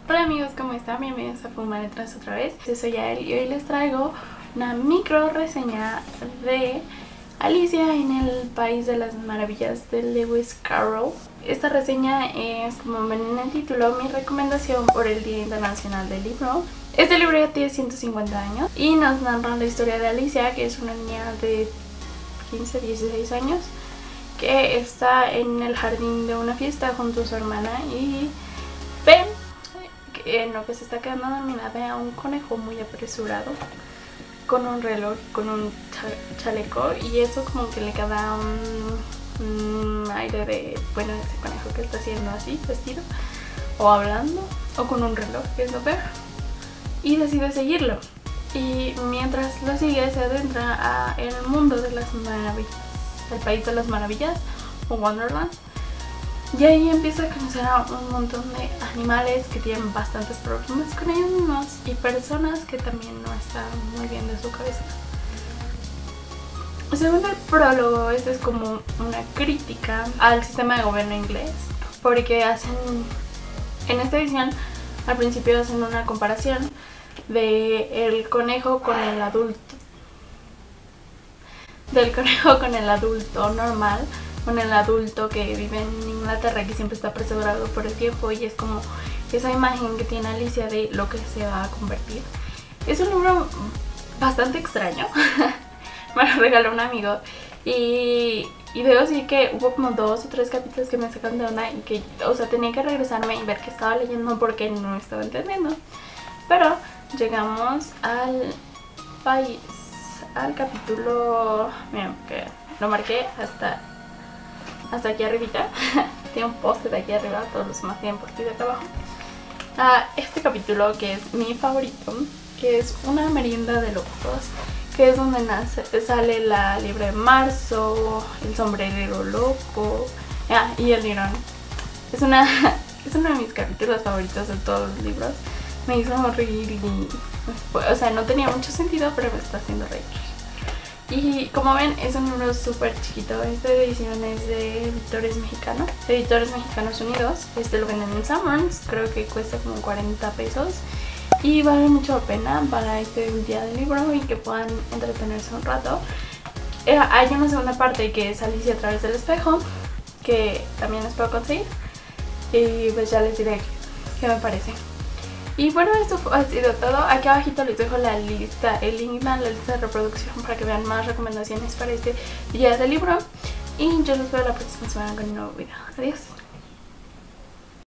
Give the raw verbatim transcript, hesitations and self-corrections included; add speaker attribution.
Speaker 1: Hola amigos, ¿cómo están? Bienvenidos a Fumar Letras otra vez. Yo soy Yael y hoy les traigo una micro reseña de Alicia en el País de las Maravillas de Lewis Carroll. Esta reseña es, como ven en el título, mi recomendación por el Día Internacional del Libro. Este libro ya tiene ciento cincuenta años y nos narra la historia de Alicia, que es una niña de quince, dieciséis años que está en el jardín de una fiesta junto a su hermana y ve que en lo que se está quedando dormida ve a un conejo muy apresurado con un reloj, con un chaleco, y eso como que le queda un, un aire de, bueno, ese conejo que está haciendo así, vestido o hablando o con un reloj, que es lo peor, y decide seguirlo. Y mientras lo sigue se adentra a el mundo de las maravillas, el País de las Maravillas o Wonderland, y ahí empieza a conocer a un montón de animales que tienen bastantes problemas con ellos y personas que también no están muy bien de su cabeza. Según el prólogo, este es como una crítica al sistema de gobierno inglés, porque hacen, en esta edición al principio hacen una comparación de el conejo con el adulto del conejo con el adulto normal, con el adulto que vive en Inglaterra, que siempre está apresurado por el tiempo, y es como esa imagen que tiene Alicia de lo que se va a convertir. Es un libro bastante extraño. Me lo regaló un amigo y, y veo así que hubo como dos o tres capítulos que me sacan de onda y que, o sea, tenía que regresarme y ver qué estaba leyendo porque no estaba entendiendo. Pero llegamos al país, al capítulo, miren, que lo marqué hasta hasta aquí arribita. Tiene un post-it aquí arriba, todos los demás tienen por aquí de acá abajo. Ah, este capítulo, que es mi favorito, que es una merienda de locos, que es donde nace, sale la liebre de marzo, el sombrerero loco, ah, y el lirón. Es una es uno de mis capítulos favoritos de todos los libros. Me hizo reír y, o sea, no tenía mucho sentido, pero me está haciendo reír. Y como ven, es un libro súper chiquito. Esta edición es de Editores Mexicanos, Editores Mexicanos Unidos. Este lo venden en Summers, creo que cuesta como cuarenta pesos. Y vale mucho la pena para este día del libro y que puedan entretenerse un rato. Eh, hay una segunda parte que es Alicia a través del espejo, que también les puedo conseguir. Y pues ya les diré qué me parece. Y bueno, esto ha sido todo. Aquí abajito les dejo la lista, el link a la lista de reproducción para que vean más recomendaciones para este día del libro. Y yo los veo la próxima semana con un nuevo video. Adiós.